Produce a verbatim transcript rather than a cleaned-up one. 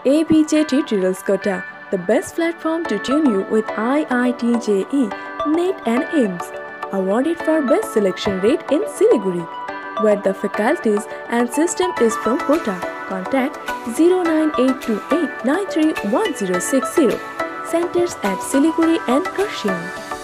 A B J Tutorials Kota, the best platform to tune you with I I T J E, NEET and A I I M S. Awarded for best selection rate in Siliguri, where the faculties and system is from Kota. Contact zero nine eight two eight nine three one zero six zero. Centers at Siliguri and Kurseong.